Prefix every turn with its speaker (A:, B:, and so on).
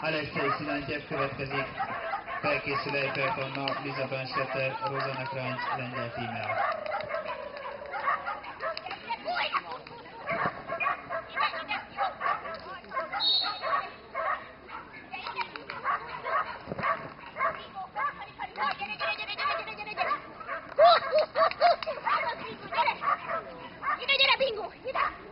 A: Alexei Szilántyev következik, felkészül Eifeltonna, Liza Brandstetter, Rózana Krancs, lengyel tímmel.
B: Gyere, Bingo! Ide!